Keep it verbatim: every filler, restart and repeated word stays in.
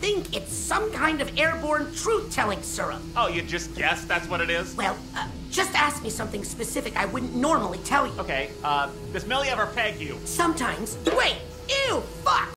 think it's some kind of airborne truth-telling serum. Oh, you just guessed that's what it is? Well, uh, just ask me something specific I wouldn't normally tell you. Okay, uh, does Millie ever peg you? Sometimes. Wait! Ew! Fuck!